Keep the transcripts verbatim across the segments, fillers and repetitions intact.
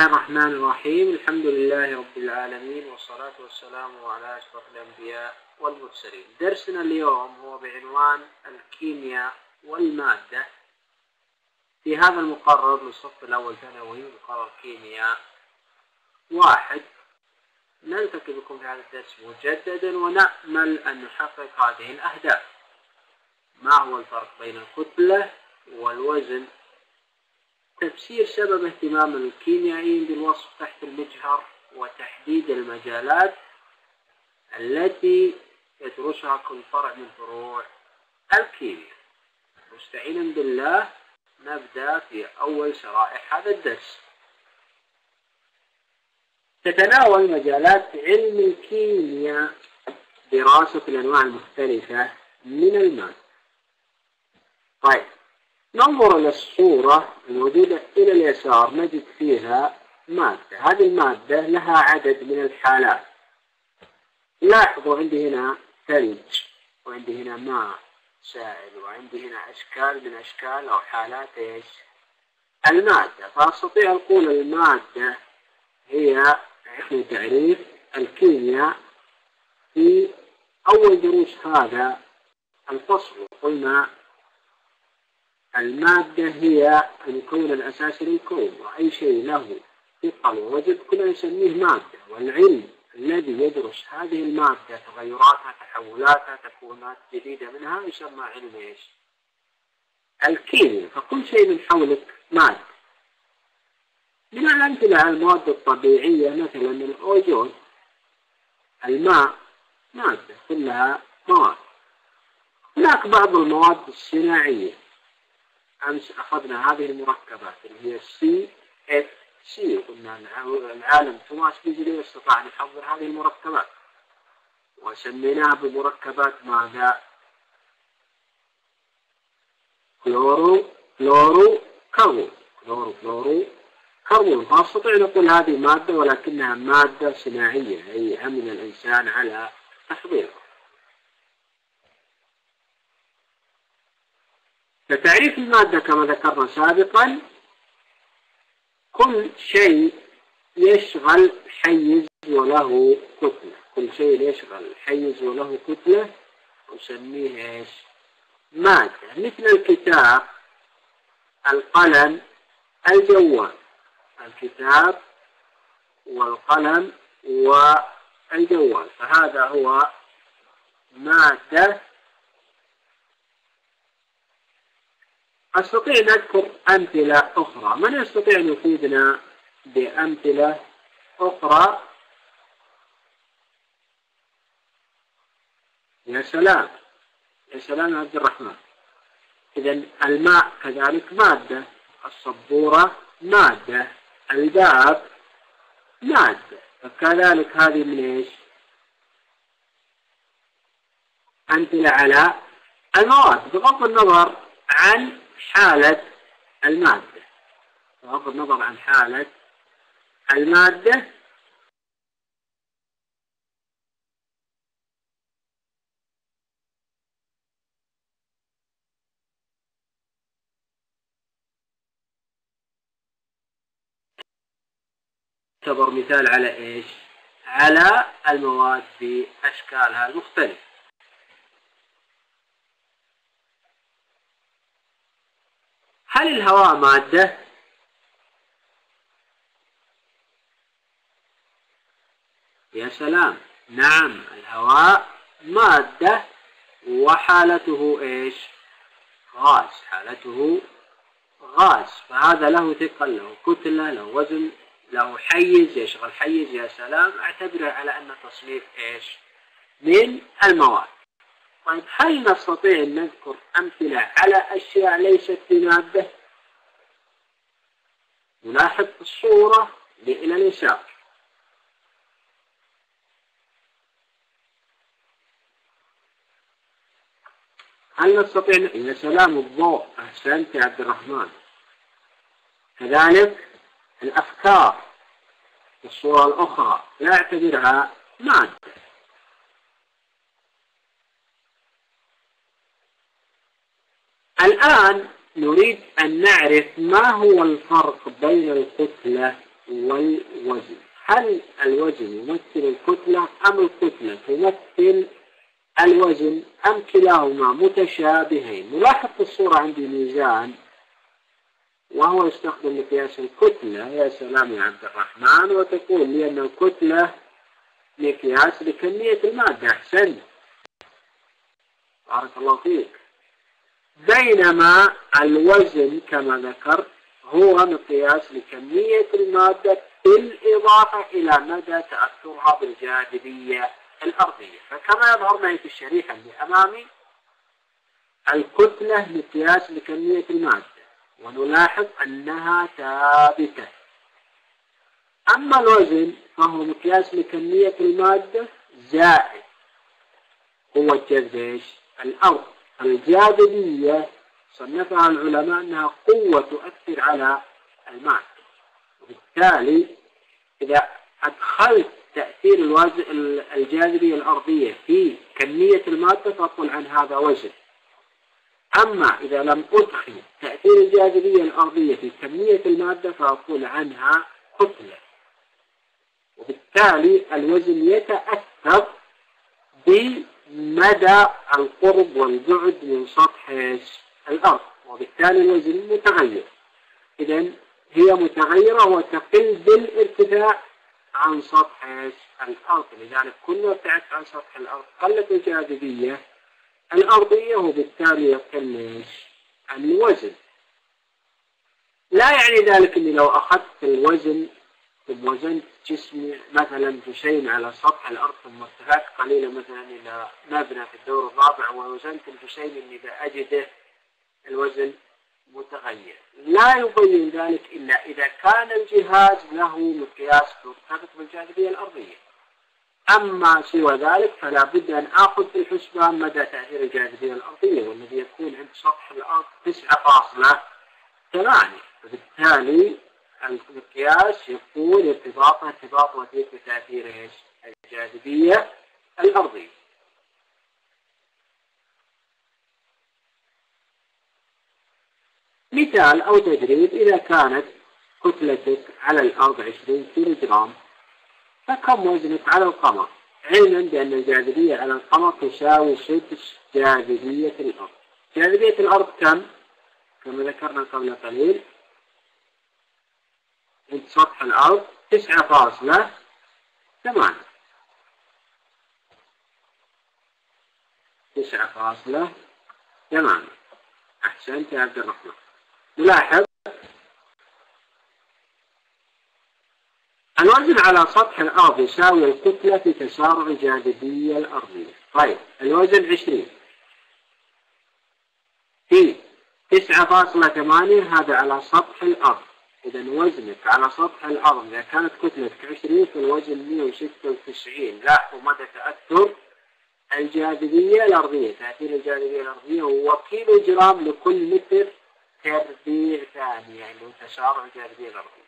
الله الرحمن الرحيم. الحمد لله رب العالمين، والصلاة والسلام على أشرف الأنبياء والمرسلين. درسنا اليوم هو بعنوان الكيمياء والمادة في هذا المقرر للصف الأول ثانوي، مقرر كيمياء واحد. نلتقي بكم في هذا الدرس مجددا ونأمل أن نحقق هذه الأهداف. ما هو الفرق بين الكتلة والوزن؟ تفسير سبب اهتمام الكيميائيين بالوصف تحت المجهر وتحديد المجالات التي يدرسها كل فرع من فروع الكيمياء. مستعينا بالله نبدأ في أول شرائح هذا الدرس. تتناول مجالات علم الكيمياء دراسة الأنواع المختلفة من المادة. طيب، ننظر إلى الصورة الموجودة إلى اليسار، نجد فيها مادة. هذه المادة لها عدد من الحالات. لاحظوا عندي هنا ثلج، وعندي هنا ماء سائل، وعندي هنا أشكال من أشكال أو حالات إيش؟ المادة. فأستطيع أقول المادة هي في تعريف الكيمياء في أول دروس هذا الفصل. قلنا المادة هي المكون الأساسي للكون، وأي شيء له ثقل ووزن كنا نسميه مادة. والعلم الذي يدرس هذه المادة، تغيراتها، تحولاتها، تكوينات جديدة منها، يسمى علم ايش؟ الكيمياء. فكل شيء من حولك مادة. من الأمثلة على المواد الطبيعية مثلا الأوزون، الماء مادة، كلها مواد. هناك بعض المواد الصناعية. أمس أخذنا هذه المركبات اللي هي سي إف سي، قلنا العالم توماس بيجلي استطاع أن يحضر هذه المركبات وسميناها بمركبات ماذا؟ كلورو كلورو كربون كلورو كلورو كربون. فأستطيع نقول هذه مادة، ولكنها مادة صناعية، أي عمل الإنسان على تحضيرها. فتعريف المادة كما ذكرنا سابقا، كل شيء يشغل حيز وله كتلة. كل شيء يشغل حيز وله كتلة نسميه ايش؟ مادة. مثل الكتاب، القلم، الجوال. الكتاب والقلم والجوال، فهذا هو مادة. أستطيع أن أذكر أمثلة أخرى. من يستطيع أن يفيدنا بأمثلة أخرى؟ يا سلام يا سلام عبد الرحمن. إذن الماء كذلك مادة، السبورة مادة، الباب مادة. فكذلك هذه من إيش؟ أمثلة على المواد، بغض النظر عن حالة المادة. بغض النظر عن حالة المادة. يعتبر مثال على إيش؟ على المواد بأشكالها المختلفة. هل الهواء مادة؟ يا سلام، نعم، الهواء مادة، وحالته ايش؟ غاز. حالته غاز، فهذا له ثقل، له كتلة، له وزن، له حيز، يشغل حيز. يا سلام، اعتبره على أن تصنيف ايش؟ من المواد. طيب، هل نستطيع أن نذكر أمثلة على أشياء ليست بمادة؟ نلاحظ الصورة إلى اليسار. هل نستطيع أن... يا سلام، الضوء. أحسنت يا عبد الرحمن. كذلك الأفكار في الصورة الأخرى نعتبرها مادة. الآن نريد أن نعرف ما هو الفرق بين الكتلة والوزن. هل الوزن يمثل الكتلة أم الكتلة تمثل الوزن أم كلاهما متشابهين؟ نلاحظ في الصورة عندي ميزان وهو يستخدم لقياس الكتلة. يا سلام يا عبد الرحمن، وتقول لي أن الكتلة مقياس لكمية المادة. أحسن، بارك الله فيك. بينما الوزن كما ذكرت هو مقياس لكمية المادة بالإضافة إلى مدى تأثرها بالجاذبية الأرضية. فكما يظهر معي في الشريحة اللي أمامي، الكتلة مقياس لكمية المادة ونلاحظ أنها ثابتة. أما الوزن فهو مقياس لكمية المادة زائد قوة جذب الأرض. الجاذبية صنفها العلماء أنها قوة تؤثر على المادة، وبالتالي إذا أدخلت تأثير الجاذبية الأرضية في كمية المادة فأقول عن هذا وزن. أما إذا لم أدخل تأثير الجاذبية الأرضية في كمية المادة فأقول عنها كتلة. وبالتالي الوزن يتأثر بمدى القرب والبعد من سطح الأرض، وبالتالي الوزن متغير. إذن هي متغيرة وتقل بالارتفاع عن سطح الأرض، لذلك كل ما ابتعدت عن سطح الأرض قلت الجاذبية الأرضية وبالتالي يقل الوزن. لا يعني ذلك أني لو أخذت الوزن ثم وزنت جسمي مثلا جسيم على سطح الأرض ثم ارتفعت قليلا مثلا إلى مبنى في الدور الرابع ووزنت الجسيم أني بأجده الوزن متغير. لا يبين ذلك إلا إذا كان الجهاز له مقياس مرتبط بالجاذبية الأرضية. أما سوى ذلك فلا بد أن آخذ في الحسبان مدى تأثير الجاذبية الأرضية، والذي يكون عند سطح الأرض تسعة فاصلة ثمانية، وبالتالي المقياس يكون ارتباطه ارتباط وثيق بتأثير الجاذبية الأرضية. مثال أو تدريب: إذا كانت كتلتك على الأرض عشرين كيلو جرام فكم وزنك على القمر؟ علما بأن الجاذبية على القمر تساوي سدس جاذبية الأرض. جاذبية الأرض كم؟ كما ذكرنا قبل قليل عند سطح الأرض تسعة فاصلة ثمانية تسعة فاصلة ثمانية. أحسنت يا عبد الرحمن. نلاحظ الوزن على سطح الأرض يساوي الكتلة في تسارع الجاذبية الأرضية. طيب الوزن عشرين في تسعة فاصلة ثمانية، هذا على سطح الأرض. إذا وزنك على سطح الأرض إذا كانت كتلتك عشرين فالوزن مئة وستة وتسعين. لاحظوا مدى تأثر الجاذبية الأرضية. تأثير الجاذبية الأرضية هو كيلو جرام لكل متر تربيع ثانية، يعني تسارع الجاذبية الأرضية.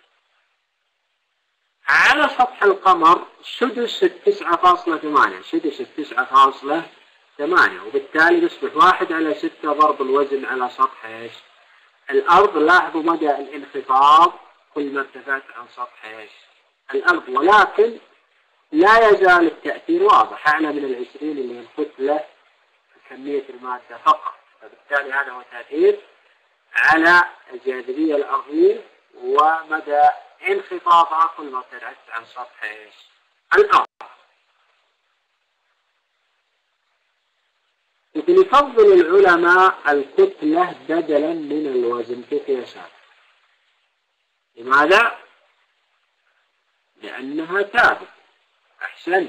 على سطح القمر سدس التسعة فاصلة ثمانية سدس التسعة فاصلة ثمانية، وبالتالي يصبح واحد على ستة ضرب الوزن على سطح ايش؟ الأرض. لاحظوا مدى الانخفاض كل ما ارتفعت عن سطح ايش؟ الأرض، ولكن لا يزال التأثير واضح، أعلى من العشرين اللي هي الكتلة كمية المادة فقط. فبالتالي هذا هو تأثير على الجاذبية الأرضية ومدى انخفاضها كل ما ابتعدت عن سطح ايش؟ الأرض. لكن يفضل العلماء الكتلة بدلا من الوزن في قياسات. لماذا؟ لأنها ثابتة. أحسن.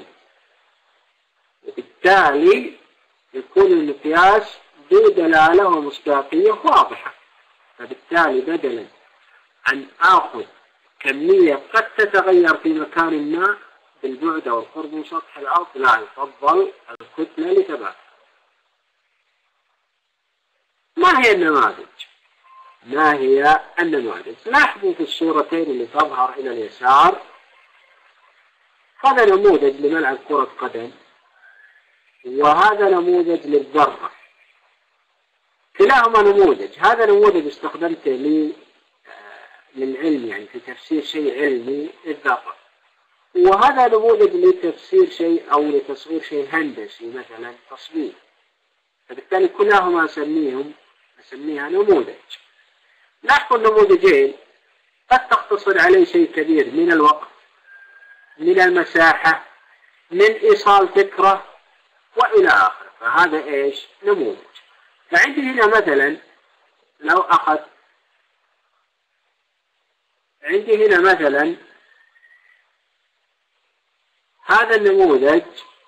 وبالتالي يكون المقياس ذو دلالة ومصداقية واضحة. فبالتالي بدلا أن آخذ كمية قد تتغير في مكان ما بالبعد أو القرب من سطح الأرض، لا، يفضل الكتلة لثباتها. ما هي النماذج؟ ما هي النماذج؟ لاحظوا في الصورتين اللي تظهر إلى اليسار، هذا نموذج لملعب كرة قدم وهذا نموذج للذرة. كلاهما نموذج. هذا نموذج استخدمته للعلم، يعني في تفسير شيء علمي الذرة، وهذا نموذج لتفسير شيء أو لتصوير شيء هندسي مثلا تصميم، فبالتالي كلهما أسميهم أسميها نموذج. لاحظوا النموذجين قد تقتصر عليه شيء كبير من الوقت، من المساحة، من إيصال فكرة وإلى آخره، فهذا إيش؟ نموذج. فعندي هنا مثلا لو أخذ عندي هنا مثلا هذا النموذج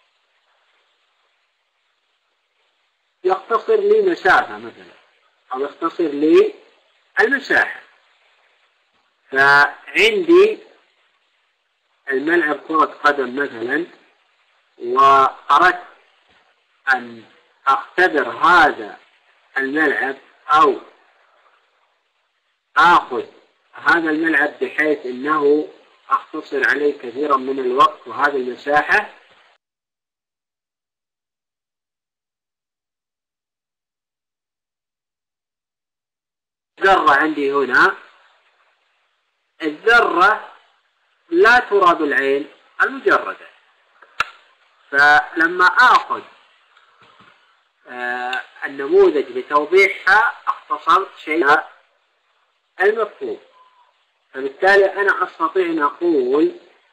يختصر لي مسافة مثلا أو يختصر لي المساحة. فعندي الملعب كرة قدم مثلا، وأردت أن أختبر هذا الملعب أو آخذ هذا الملعب بحيث أنه أختصر عليه كثيرا من الوقت وهذه المساحة. ذرة عندي هنا، الذرة لا ترى بالعين المجردة، فلما آخذ آه النموذج لتوضيحها اختصرت شيء المفهوم. فبالتالي أنا أستطيع أن أقول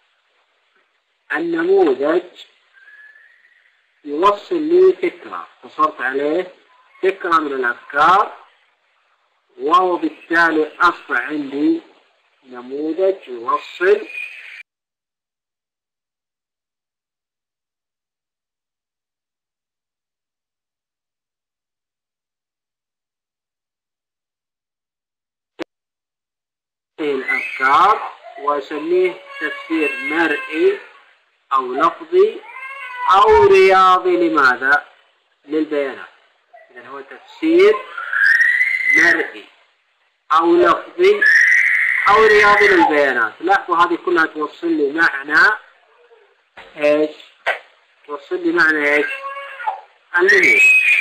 النموذج يوصل لي فكرة، اختصرت عليه فكرة من الأفكار، وهو بالتالي أصبح عندي نموذج يوصل الأفكار، وأسميه تفسير مرئي أو لفظي أو رياضي. لماذا؟ للبيانات. إذن هو تفسير مرئي أو لفظي أو رياضي للبيانات. لاحظوا هذه كلها توصل لي معنى إيش؟ توصل لي معنى إيش؟ النموذج.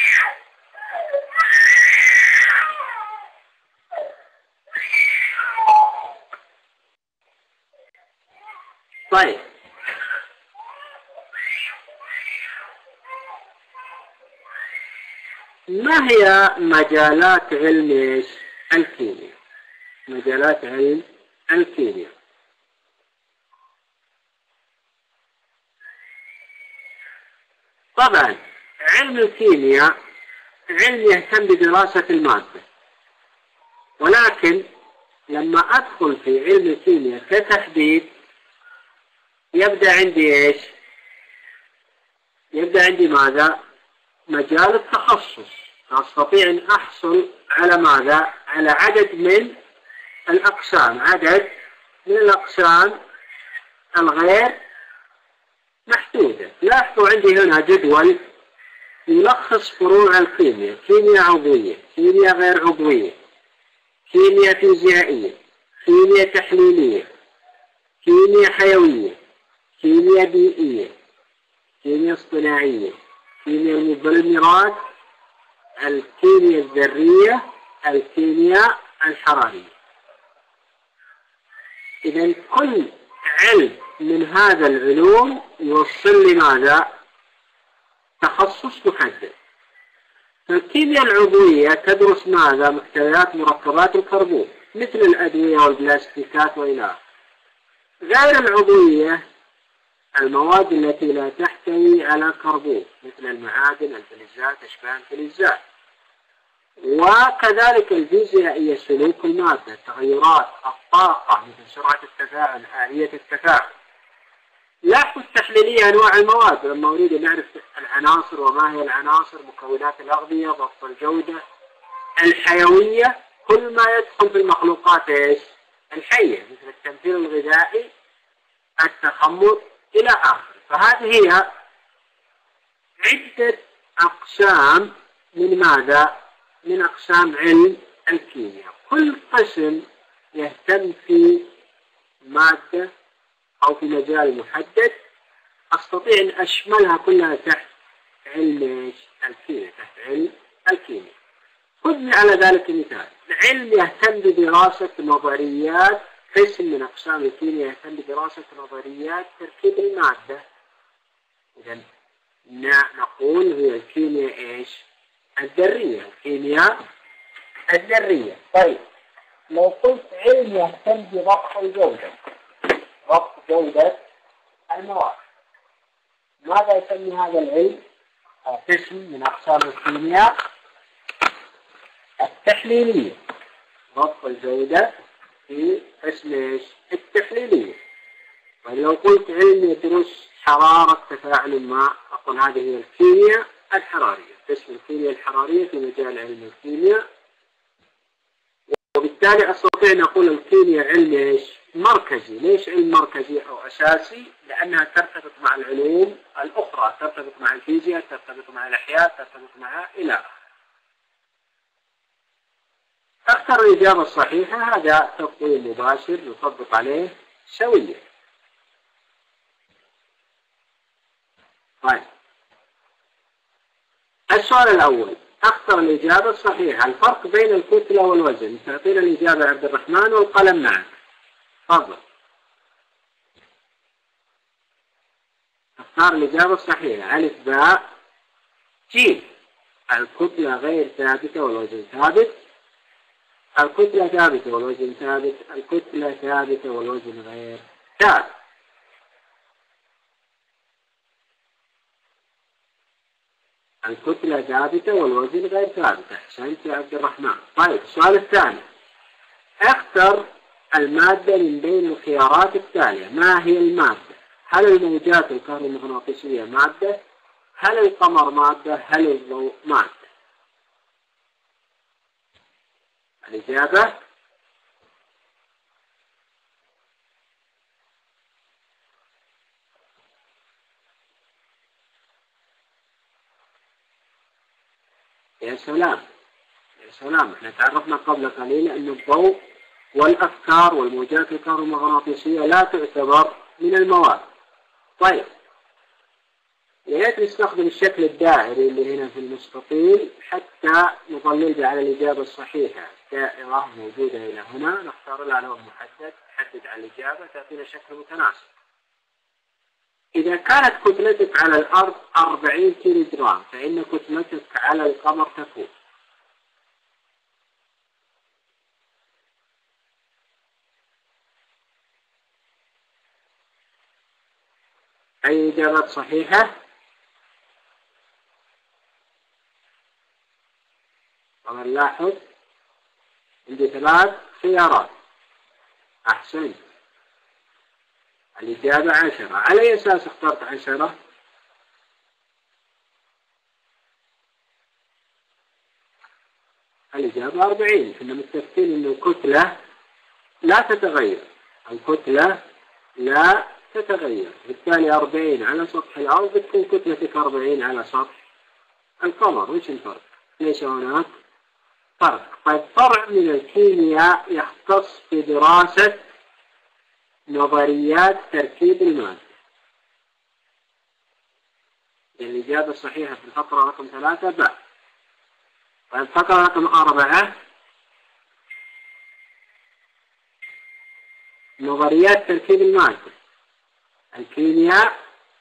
طيب، ما هي مجالات علم الكيمياء؟ مجالات علم الكيمياء طبعا علم الكيمياء علم يهتم بدراسة المادة، ولكن لما أدخل في علم الكيمياء كتحديد يبدأ عندي إيش؟ يبدأ عندي ماذا؟ مجال التخصص. فأستطيع أن أحصل على ماذا؟ على عدد من الأقسام، عدد من الأقسام الغير محدودة. لاحظوا عندي هنا جدول يلخص فروع الكيمياء: كيمياء عضوية، كيمياء غير عضوية، كيمياء فيزيائية، كيمياء تحليلية، كيمياء حيوية، كيمياء بيئية، كيمياء اصطناعية، كيمياء المبلورات، الكيمياء الذرية، الكيمياء الحرارية. إذن كل علم من هذا العلوم يوصل لي ماذا؟ تخصص محدد. فالكيمياء العضوية تدرس ماذا؟ محتويات مركبات الكربون مثل الأدوية والبلاستيكات وإلى آخره. غير العضوية المواد التي لا تحتوي على كربون مثل المعادن، الفلزات، أشباه الفلزات. وكذلك الفيزيائية سلوك المادة، تغيرات الطاقة مثل سرعة التفاعل، آلية التفاعل. لاحظوا التحليلية أنواع المواد، لما أريد أن أعرف العناصر وما هي العناصر، مكونات الأغذية، ضبط الجودة. الحيوية كل ما يدخل في المخلوقات إيش؟ الحية مثل التمثيل الغذائي، التخمر إلى آخره. فهذه هي عدة أقسام من ماذا؟ من أقسام علم الكيمياء. كل قسم يهتم في مادة أو في مجال محدد، أستطيع أن أشملها كلها تحت علم الكيمياء، تحت علم الكيمياء. خذ على ذلك مثال: علم يهتم بدراسة نظريات، قسم من أقسام الكيمياء يهتم بدراسة نظريات تركيب المادة. إذا نقول هي الكيمياء إيش؟ الذرية، الكيمياء الذرية. طيب لو قلت علم يهتم بضبط الجودة، ضبط جودة المواد، ماذا يسمي هذا العلم؟ قسم من أقسام الكيمياء التحليلية. ضبط الجودة في قسم إيش؟ التحليلية. ولو قلت علم يدرس حرارة تفاعل الماء، أقول هذه هي الكيمياء الحرارية، قسم الكيمياء الحرارية في مجال علم الكيمياء. وبالتالي أستطيع أن أقول الكيمياء علم إيش؟ مركزي. ليش علم مركزي أو أساسي؟ لأنها ترتبط مع العلوم الأخرى، ترتبط مع الفيزياء، ترتبط مع الأحياء، ترتبط مع إلى آخره. أكثر الإجابة الصحيحة هذا تفضيل مباشر نطبق عليه سويا. طيب السؤال الأول: اختر الإجابة الصحيحة. الفرق بين الكتلة والوزن. تعطينا الإجابة عبد الرحمن والقلم معك. تفضل. اختار الإجابة الصحيحة. ألف باء جيم. الكتلة غير ثابتة والوزن ثابت. الكتلة ثابتة والوزن ثابت. الكتلة ثابتة والوزن غير ثابت. الكتلة ثابتة والوزن غير ثابت. أحسنت يا عبد الرحمن. طيب السؤال الثاني: اختر المادة من بين الخيارات التالية. ما هي المادة؟ هل الموجات الكهرومغناطيسية مادة؟ هل القمر مادة؟ هل الضوء مادة؟ الإجابة يا سلام يا سلام. احنا تعرفنا قبل قليل أن الضوء والأفكار والموجات الكهرومغناطيسية لا تعتبر من المواد. طيب يا ريت نستخدم الشكل الدائري اللي هنا في المستطيل حتى نظلل على الإجابة الصحيحة. دائرة موجودة إلى هنا، نختار لها لون محدد، نحدد على الإجابة، تعطينا شكل متناسب. إذا كانت كتلتك على الأرض أربعين كيلو جرام، فإن كتلتك على القمر تكون أي إجابات صحيحة؟ طبعا لاحظ عندي ثلاث خيارات. أحسنت. الإجابة عشرة. على أي أساس اخترت عشرة؟ الإجابة أربعين. كنا متفقين أن الكتلة لا تتغير، الكتلة لا تتغير، بالتالي أربعين على سطح الأرض بتكون كتلتك أربعين على سطح القمر. وش الفرق؟ ليس هناك فرق. طيب فرع من الكيمياء يختص بدراسة نظريات تركيب المادة. الإجابة الصحيحة في الفقرة رقم ثلاثة باء. طيب الفقرة رقم أربعة: نظريات تركيب المادة. الكيمياء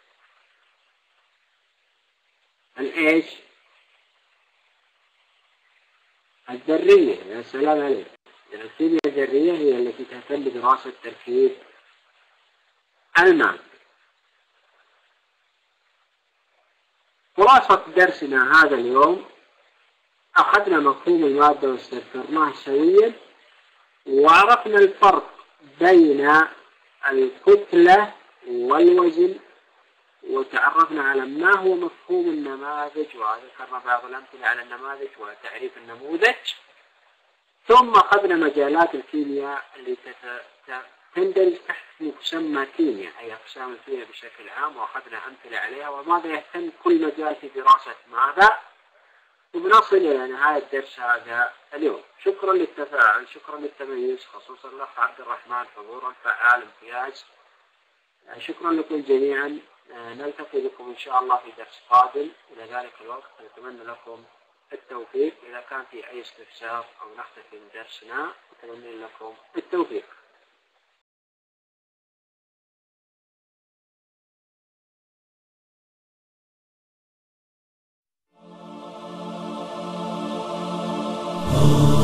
الإيش؟ الذرية. يا سلام عليك. يعني الكيمياء الذرية هي التي تهتم بدراسة تركيب المادة. خلاصة درسنا هذا اليوم: أخذنا مفهوم المادة واستذكرناه سويا، وعرفنا الفرق بين الكتلة والوزن، وتعرفنا على ما هو مفهوم النماذج، وذكرنا بعض الأمثلة على النماذج وتعريف النموذج. ثم أخذنا مجالات الكيمياء اللي تندرج تحت مسمى كيمياء، أي أقسام الكيمياء بشكل عام، وأخذنا أمثلة عليها وماذا يهتم كل مجال في دراسة ماذا. وبنصل إلى نهاية الدرس هذا اليوم. شكرا للتفاعل، شكرا للتميز، خصوصا الأخ عبد الرحمن حضورا فعال امتياز. شكرا لكم جميعا. نلتقي بكم إن شاء الله في درس قادم. إلى ذلك الوقت نتمنى لكم التوفيق. إذا كان في أي استفسار أو نختتم درسنا، أتمنى لكم التوفيق. Oh